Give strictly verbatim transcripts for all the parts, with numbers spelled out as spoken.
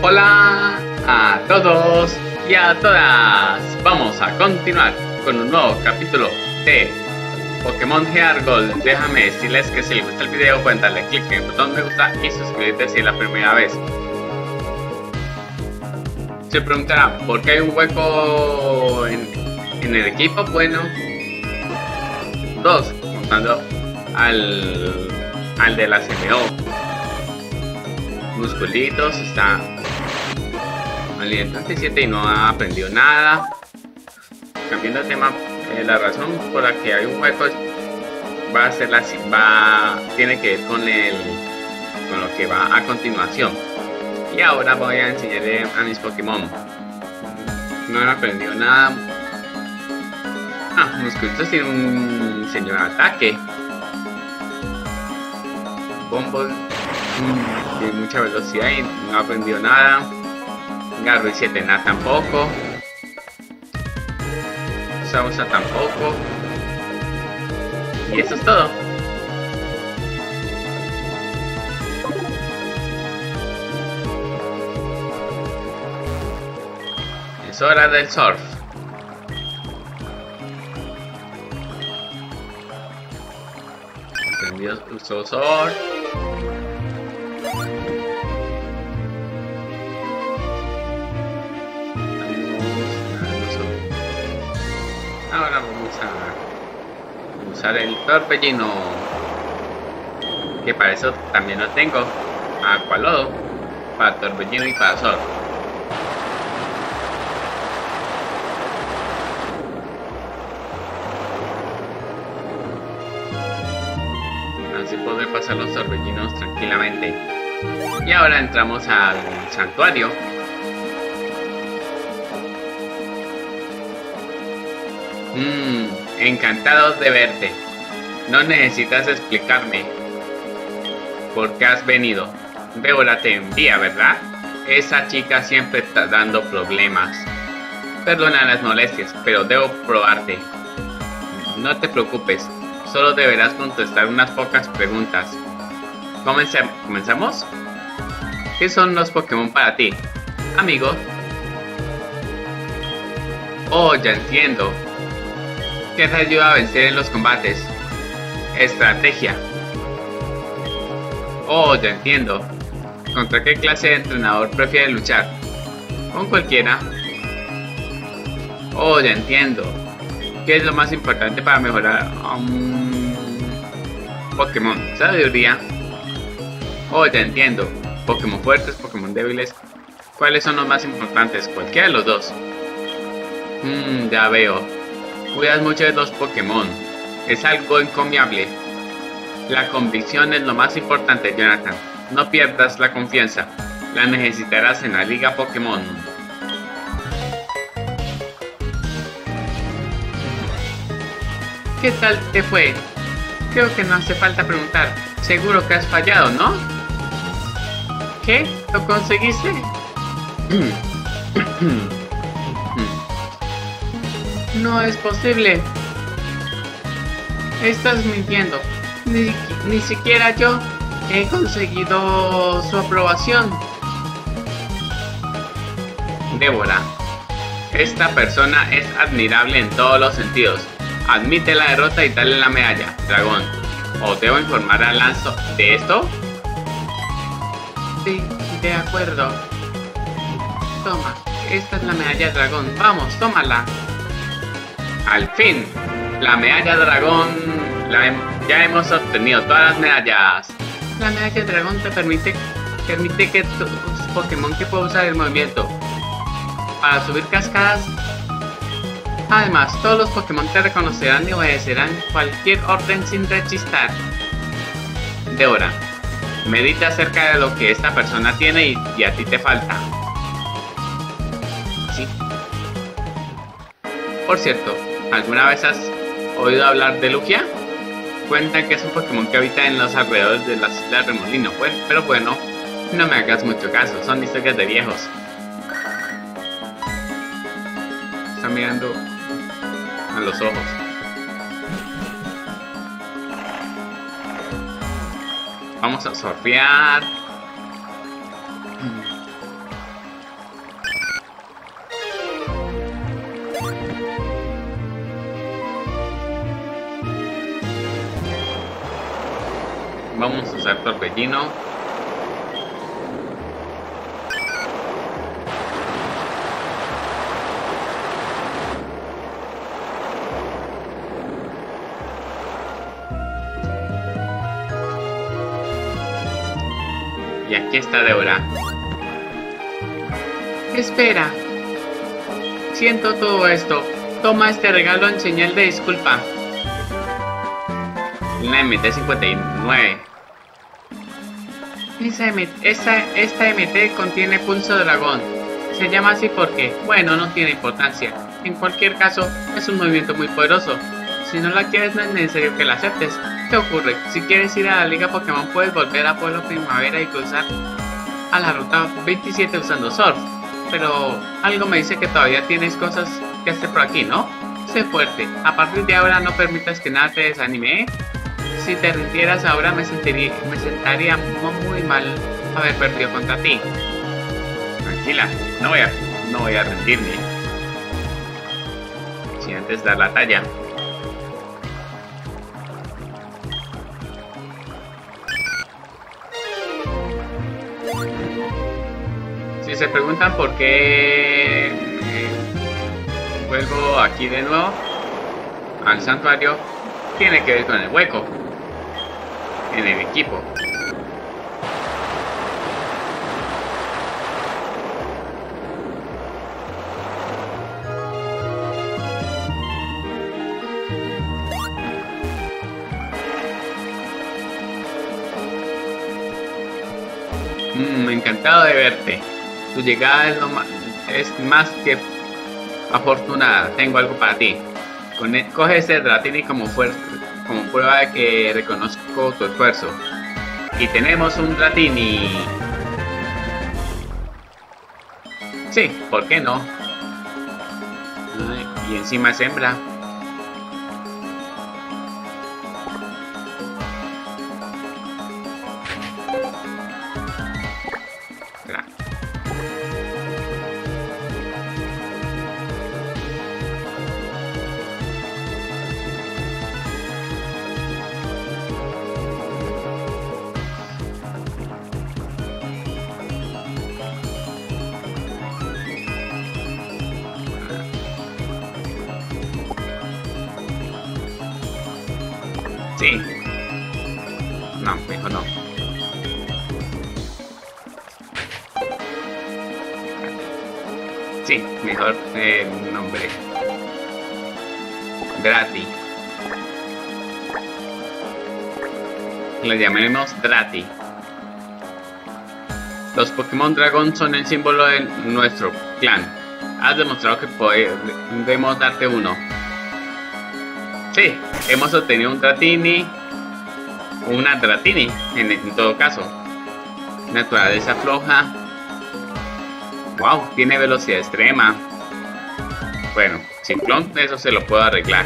Hola a todos y a todas. Vamos a continuar con un nuevo capítulo de Pokémon Heart Gold. Déjame decirles que si les gusta el video pueden darle click en el botón me gusta y suscribirte si es la primera vez. Se preguntará ¿por qué hay un hueco en, en el equipo? Bueno, dos, contando al, al de la C M O. Musculitos está al treinta y siete y no ha aprendido nada. Cambiando de tema, eh, la razón por la que hay un hueco va a ser la va tiene que ver con el con lo que va a continuación. Y ahora voy a enseñarle a mis Pokémon. No han aprendido nada. Ah, Musculitos tiene un señor ataque. Bombo tiene mucha velocidad y no ha aprendido nada. Garry siete nada tampoco. Sausa tampoco. Y eso es todo. Es hora del surf. Aprendió usó surf. Ahora vamos a usar el torbellino, que para eso también lo tengo, Aqualodo, para torbellino y para sol. Así podré pasar los torbellinos tranquilamente. Y ahora entramos al santuario. Mmm, encantado de verte. No necesitas explicarme por qué has venido. Deborah te envía, ¿verdad? Esa chica siempre está dando problemas. Perdona las molestias, pero debo probarte. No te preocupes, solo deberás contestar unas pocas preguntas. Comencem- ¿Comenzamos? ¿Qué son los Pokémon para ti, amigo? Oh, ya entiendo. ¿Qué te ayuda a vencer en los combates? Estrategia. Oh, ya entiendo. ¿Contra qué clase de entrenador prefieres luchar? Con cualquiera. Oh, ya entiendo. ¿Qué es lo más importante para mejorar a un Pokémon? Sabiduría. Oh, ya entiendo. Pokémon fuertes, Pokémon débiles. ¿Cuáles son los más importantes? Cualquiera de los dos. Mmm, ya veo. Cuidas mucho de los Pokémon. Es algo encomiable. La convicción es lo más importante, Jonathan. No pierdas la confianza. La necesitarás en la Liga Pokémon. ¿Qué tal te fue? Creo que no hace falta preguntar. Seguro que has fallado, ¿no? ¿Qué? ¿Lo conseguiste? No es posible. Estás mintiendo. Ni, ni siquiera yo he conseguido su aprobación. Deborah, esta persona es admirable en todos los sentidos. Admite la derrota y dale la medalla, dragón. ¿O debo informar a Lanzo de esto? Sí, de acuerdo. Toma, esta es la medalla dragón. Vamos, tómala. Al fin, la medalla dragón, la he, ya hemos obtenido todas las medallas. La medalla dragón te permite, permite que tus Pokémon que puedan usar el movimiento para subir cascadas. Además, todos los Pokémon te reconocerán y obedecerán cualquier orden sin rechistar. Deborah, medita acerca de lo que esta persona tiene y, y a ti te falta. Sí. Por cierto, ¿alguna vez has oído hablar de Lugia? Cuentan que es un Pokémon que habita en los alrededores de las Islas Remolino, pues, pero bueno, no me hagas mucho caso, son historias de viejos. Está mirando a los ojos. Vamos a surfear. Vamos a usar torbellino. Y aquí está Deborah. Espera. Siento todo esto. Toma este regalo en señal de disculpa. Una M T cincuenta y nueve. Esa M T, esta, esta M T contiene pulso dragón. Se llama así porque, bueno, no tiene importancia. En cualquier caso, es un movimiento muy poderoso. Si no la quieres, no es necesario que la aceptes. ¿Qué ocurre? Si quieres ir a la Liga Pokémon, puedes volver a Pueblo Primavera y cruzar a la ruta veintisiete usando Surf. Pero algo me dice que todavía tienes cosas que hacer por aquí, ¿no? Sé fuerte. A partir de ahora no permitas que nada te desanime, ¿eh? Si te rindieras ahora me sentiría, me sentaría muy mal haber perdido contra ti. Tranquila, no voy a, no voy a rendirme. Sin antes dar la talla. Si se preguntan por qué eh, vuelvo aquí de nuevo al santuario, tiene que ver con el hueco en el equipo. Mm, encantado de verte. Tu llegada es, lo más, es más que afortunada. Tengo algo para ti. Con el, coge ese Dratini como, como prueba de que reconozco tu esfuerzo. Y tenemos un Dratini. Sí, ¿por qué no? Ay, y encima es hembra. Sí. No, mejor no. Sí, mejor eh, nombre. Drati. Lo llamaremos Drati. Los Pokémon Dragón son el símbolo de nuestro clan. Has demostrado que podemos darte uno. Sí, hemos obtenido un Dratini, una Dratini, en, en todo caso. Naturaleza floja. Wow, tiene velocidad extrema. Bueno, Ciclón, eso se lo puedo arreglar.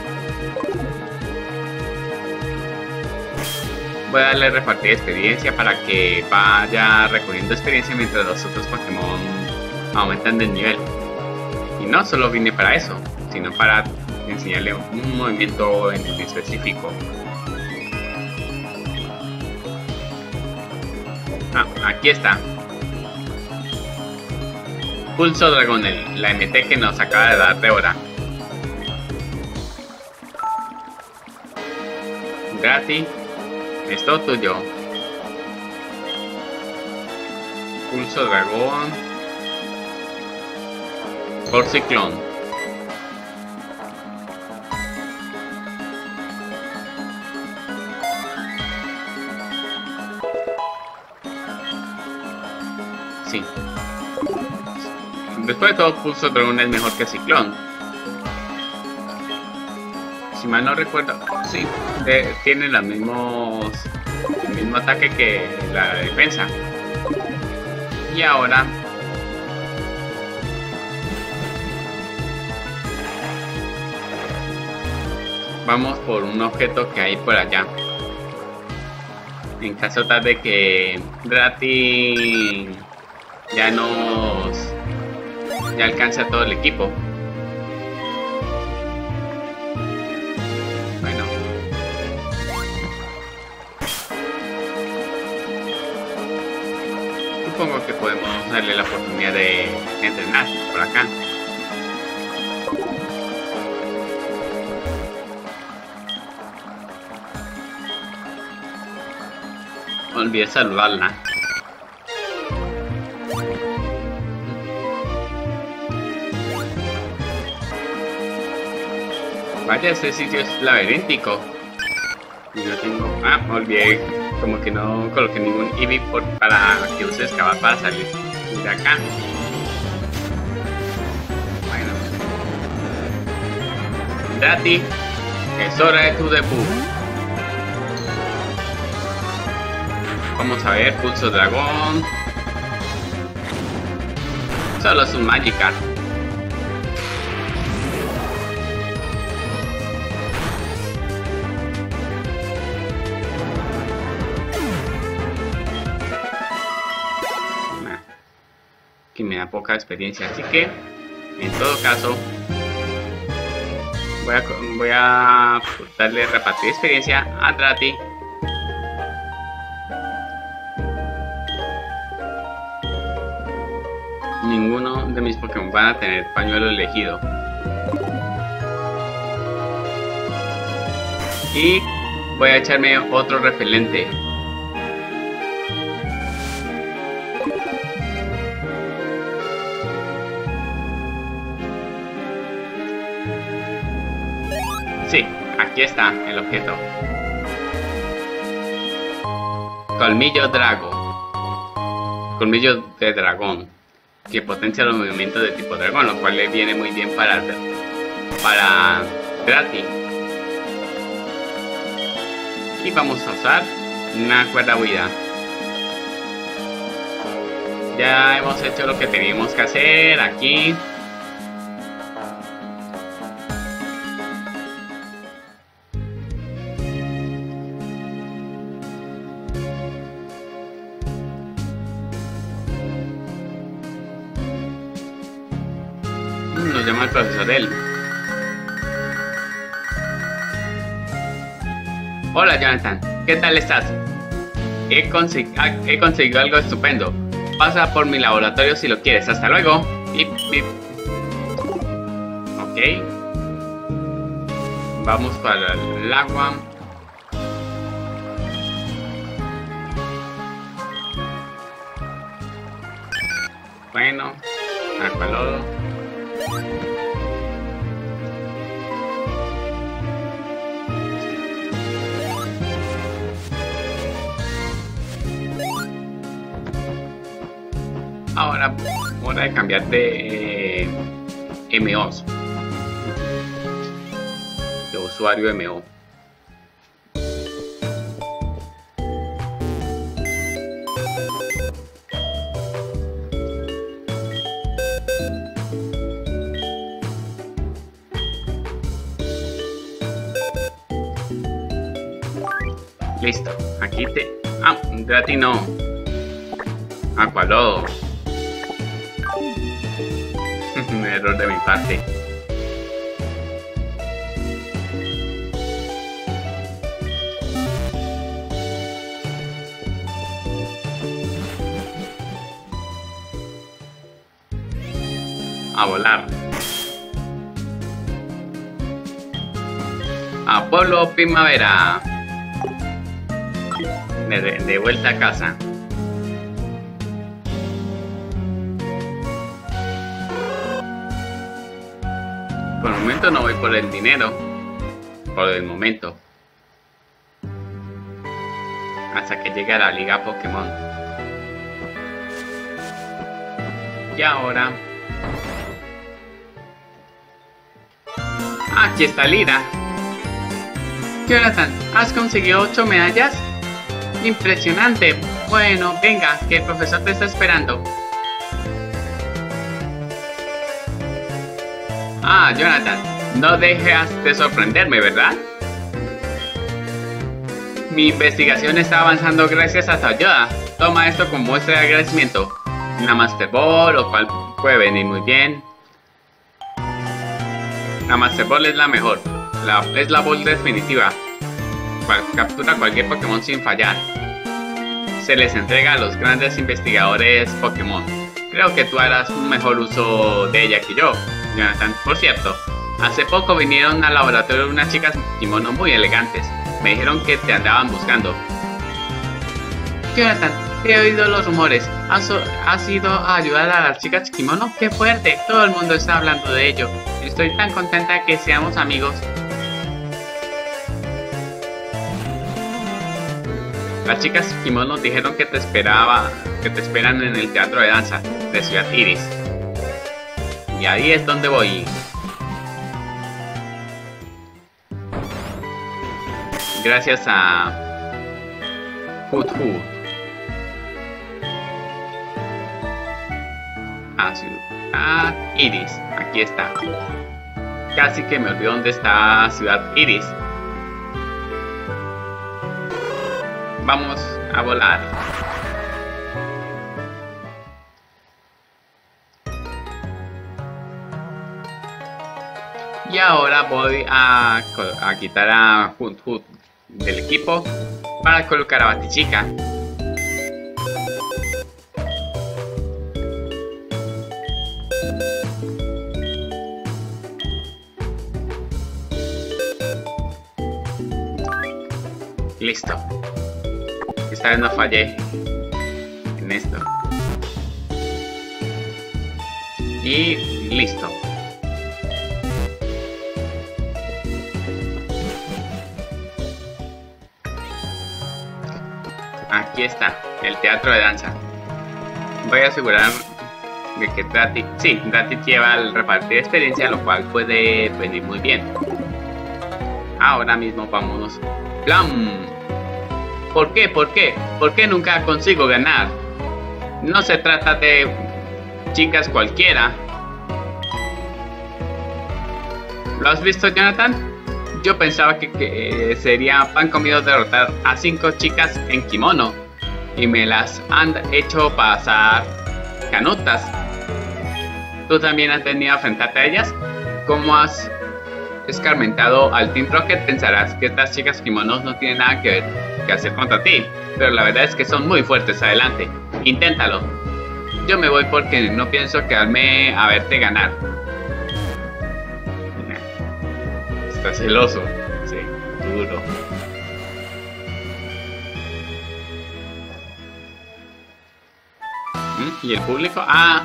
Voy a darle repartir experiencia para que vaya recogiendo experiencia mientras los otros Pokémon aumentan de nivel. Y no solo vine para eso, sino para enseñarle un movimiento en específico. Ah, aquí está. Pulso Dragón, la M T que nos acaba de dar Deborah. Drati, es todo tuyo. Pulso Dragón. Por Ciclón. Sí. Después de todo, Pulso Dragón es mejor que Ciclón. Si mal no recuerdo, sí, de, tiene los mismos, el mismo ataque que la defensa. Y ahora vamos por un objeto que hay por allá. En caso tal de que Drati ya nos ya alcance a todo el equipo. Bueno, podemos darle la oportunidad de entrenar por acá. Olvidé saludarla. Vaya, este sitio es laberíntico. Y yo tengo... Ah, me olvidé. Como que no coloqué ningún Eevee por, para que use excavar para salir de acá. Bueno. Drati, es hora de tu debut. Vamos a ver, pulso dragón. Solo es un Magikarp. Que me da poca experiencia, así que en todo caso voy a, voy a darle repartir experiencia a Drati. Ninguno de mis Pokémon van a tener pañuelo elegido. Y voy a echarme otro repelente. Sí, aquí está el objeto. Colmillo Drago. Colmillo de dragón, que potencia los movimientos de tipo dragón, lo cual le viene muy bien para, para Drati. Y vamos a usar una cuerda huida. Ya hemos hecho lo que teníamos que hacer aquí. Nos llama el profesor él. Hola Jonathan, ¿qué tal estás? He, consegu he conseguido algo estupendo. Pasa por mi laboratorio si lo quieres. Hasta luego. Bip, bip. Ok. Vamos para el agua. Bueno, Aqualodo. Ahora, hora de cambiar de eh, M Os. De usuario M O. Listo, aquí te... Ah, Drati no. Aqualodo. Un error de mi parte. A volar. Apolo Primavera. De, de vuelta a casa. Por el momento no voy por el dinero. Por el momento. Hasta que llegue a la Liga Pokémon. Y ahora... Aquí está Lira. Jonathan, ¿has conseguido ocho medallas? Impresionante. Bueno, venga, que el profesor te está esperando. Ah, Jonathan, no dejes de sorprenderme, ¿verdad? Mi investigación está avanzando gracias a tu ayuda. Toma esto como muestra de agradecimiento. Una Master Ball, lo cual puede venir muy bien. La Master Ball es la mejor. La, es la Ball definitiva. Cual, captura cualquier Pokémon sin fallar. se les entrega a los grandes investigadores Pokémon. Creo que tú harás un mejor uso de ella que yo, Jonathan. Por cierto, hace poco vinieron al laboratorio unas chicas kimono muy elegantes. Me dijeron que te andaban buscando. Jonathan, he oído los rumores. ¿Has, has ido a ayudar a las chicas kimono? ¡Qué fuerte! Todo el mundo está hablando de ello. Estoy tan contenta que seamos amigos. Las chicas kimono dijeron que te esperaba, que te esperan en el teatro de danza de Ciudad Iris. Y ahí es donde voy. Gracias a Hoot Hoot. A Ciudad Iris. Aquí está. Casi que me olvidé dónde está Ciudad Iris. Vamos a volar. Y ahora voy a, a quitar a Hoot Hoot del equipo para colocar a Batichica. Listo. Esta vez no fallé en esto. Y listo. Aquí está, el teatro de danza. Voy a asegurar de que Dratic, sí, Dratic lleva al repartir experiencia, lo cual puede venir muy bien. Ahora mismo vámonos. ¡Plam! ¿Por qué? ¿Por qué? ¿Por qué nunca consigo ganar? No se trata de chicas cualquiera. ¿Lo has visto, Jonathan? Yo pensaba que, que sería pan comido derrotar a cinco chicas en kimono y me las han hecho pasar canutas. ¿Tú también has tenido a enfrentarte a ellas? ¿Cómo has escarmentado al Team Rocket? Pensarás que estas chicas kimonos no tienen nada que, ver, que hacer contra ti, pero la verdad es que son muy fuertes. Adelante, inténtalo. Yo me voy porque no pienso quedarme a verte ganar. Está celoso, sí, duro. ¿Mm? ¿Y el público? Ah.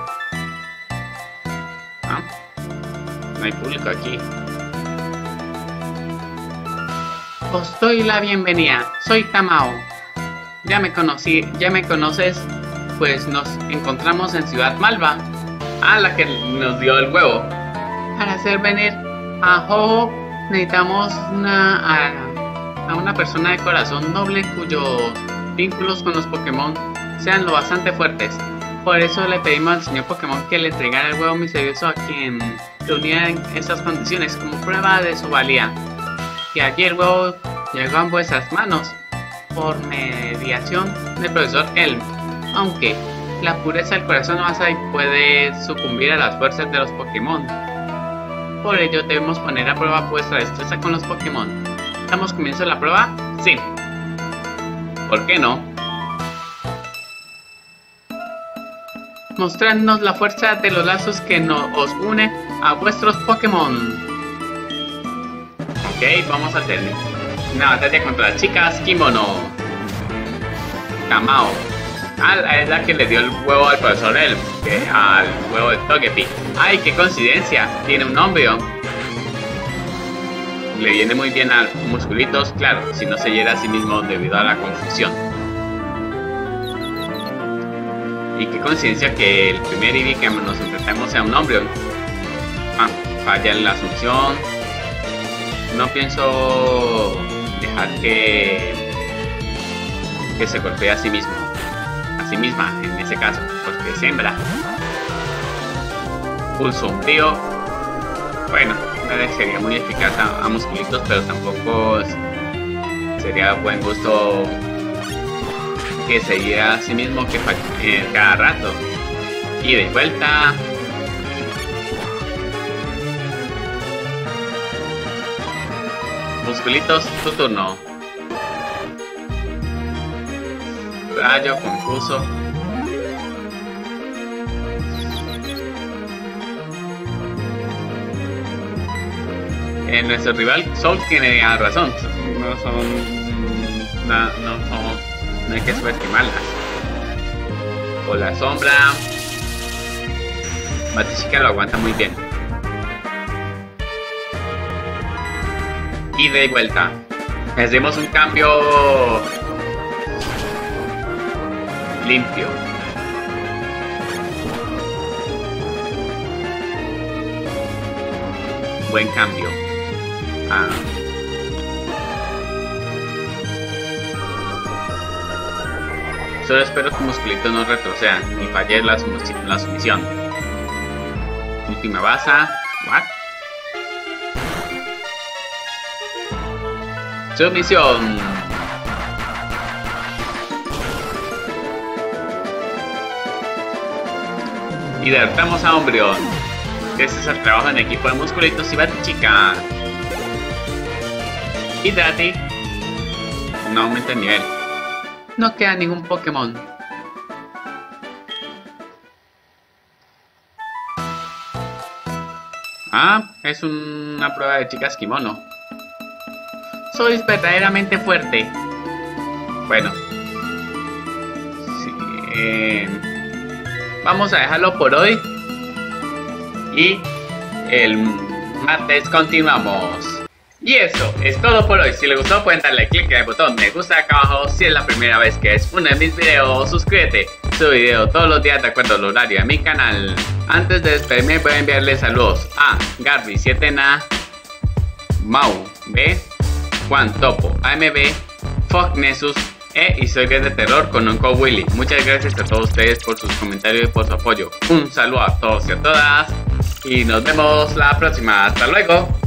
ah. No hay público aquí. Os doy la bienvenida. Soy Tamao. Ya me conocí, ya me conoces, pues nos encontramos en Ciudad Malva. Ah, la que nos dio el huevo. Para hacer venir a Ho necesitamos una, a, a una persona de corazón noble cuyos vínculos con los Pokémon sean lo bastante fuertes. Por eso le pedimos al señor Pokémon que le entregara el huevo misterioso a quien reuniera en esas condiciones como prueba de su valía. Y allí el huevo llegó en vuestras manos por mediación del profesor Elm. Aunque la pureza del corazón no puede sucumbir a las fuerzas de los Pokémon. Por ello debemos poner a prueba vuestra destreza con los Pokémon. ¿Damos comienzo a la prueba? Sí. ¿Por qué no? Mostradnos la fuerza de los lazos que nos os une a vuestros Pokémon. Ok, vamos a tener una batalla contra las chicas kimono. Tamao. Ah, es la que le dio el huevo al profesor Elm, que al huevo de Togepi. ¡Ay, qué coincidencia! Tiene un nombre. Le viene muy bien a Musculitos, claro, si no se hiera a sí mismo debido a la confusión. Y qué coincidencia que el primer Eevee que nos enfrentamos sea un hombre. Ah, falla en la asunción. No pienso dejar que, que se golpee a sí mismo. A sí misma, en ese caso, porque es hembra. Pulso frío. Bueno, no sería muy eficaz a, a Musculitos, pero tampoco sería buen gusto que se diera a sí mismo que eh, cada rato. Y de vuelta. Musculitos, tu turno. rayo, confuso. Eh, nuestro rival Sol tiene razón. No son. No, no son. No hay que subestimarlas. O la sombra. Batichica lo aguanta muy bien. Y de vuelta. Hacemos un cambio limpio. Buen cambio. Ah. Solo espero que Musculito no retroceda ni falle la, sum la sumisión. Última baza. What? Sumisión. Y derrotamos a Umbreon. Este es el trabajo en equipo de Musculitos y Batichica. Hidrate. No aumenta el nivel. No queda ningún Pokémon. Ah, es una prueba de chicas kimono. Sois verdaderamente fuerte. Bueno. Sí, eh, vamos a dejarlo por hoy. Y el martes continuamos. Y eso es todo por hoy. Si les gustó pueden darle click en el botón me gusta acá abajo. Si es la primera vez que es uno de mis videos, suscríbete. Subo video todos los días de acuerdo al horario de mi canal. Antes de despedirme voy a enviarle saludos a Garby siete Na, Mau B, Juan Topo, A M B, Fog Nessus e Historias de Terror con Uncle Willy. Muchas gracias a todos ustedes por sus comentarios y por su apoyo. Un saludo a todos y a todas. Y nos vemos la próxima. Hasta luego.